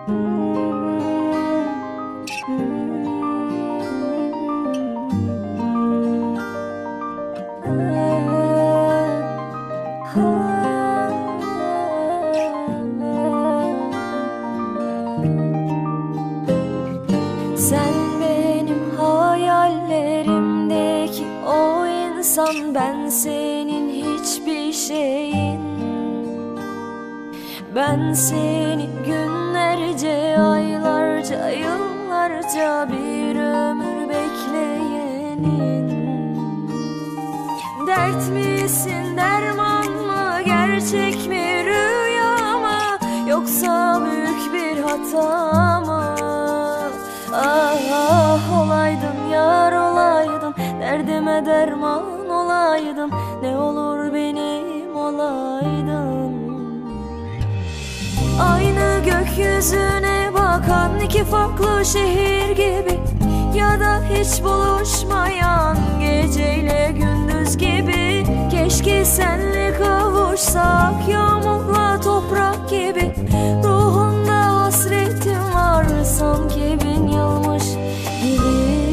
Sen benim hayallerimdeki o insan, ben senin hiçbir şeyin. Ben seni günlerce, aylarca, yıllarca, bir ömür bekleyenin. Dert misin, derman mı, gerçek mi, rüya mı, yoksa büyük bir hata mı? Ah ah olaydın yar, olaydın, derdime derman olaydın, ne olur benim olaydın. Aynı gökyüzüne bakan iki farklı şehir gibi, ya da hiç buluşmayan geceyle gündüz gibi. Keşke senle kavuşsak, yağmurla toprak gibi. Ruhunda hasretim var, sanki bin yılmış gibi.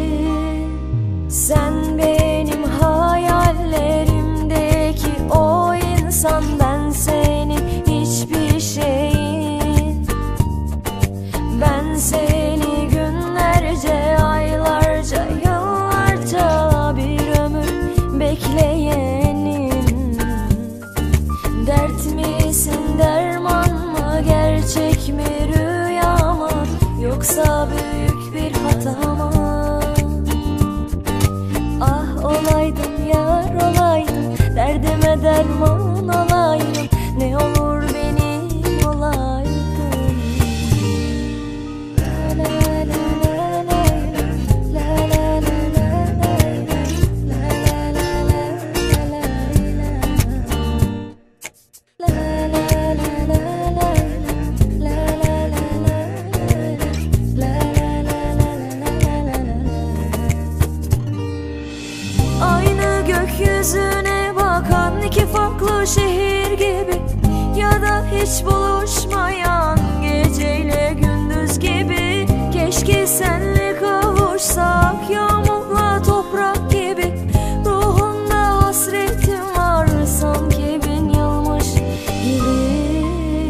Sen benim hayallerimdeki o insan, ben senin hiçbir şeyin. Ben seni günlerce, aylarca, yıllarca, bir ömür bekleyenim. Dert misin, derman mı, gerçek mi, rüya mı, yoksa büyük bir hata mı? Ah olaydın yar, olaydın, derdime derman olaydın, ne olur benim olaydın. Aynı gökyüzüne bakan iki farklı şehir gibi, ya da hiç buluşmayan geceyle gündüz gibi. Keşke senle kavuşsak, yağmurla toprak gibi. Ruhunda hasretim var, sanki bin yılmış gibi.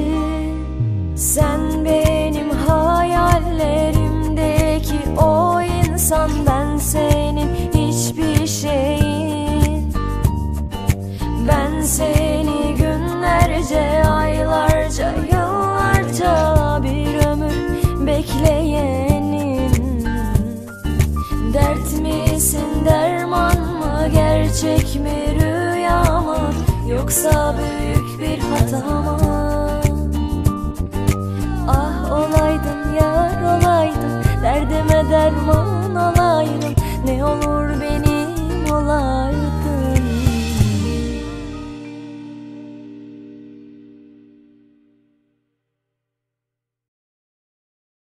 Sen benim hayallerimdeki o insan, ben senin hiçbir şeyin. Ben seni günlerce, aylarca, yıllarca, bir ömür bekleyenin. Dert misin, derman mı, gerçek mi, rüya mı, yoksa büyük bir hata mı? Ah olaydın yar, olaydın, derdime derman olaydın, ne olur benim